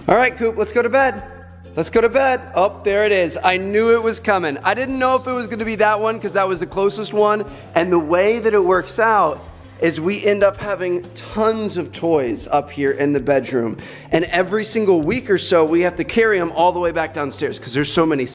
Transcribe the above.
All right, Coop, let's go to bed. Let's go to bed. Oh, there it is. I knew it was coming. I didn't know if it was going to be that one because that was the closest one. And the way that it works out is we end up having tons of toys up here in the bedroom. And every single week or so, we have to carry them all the way back downstairs because there's so many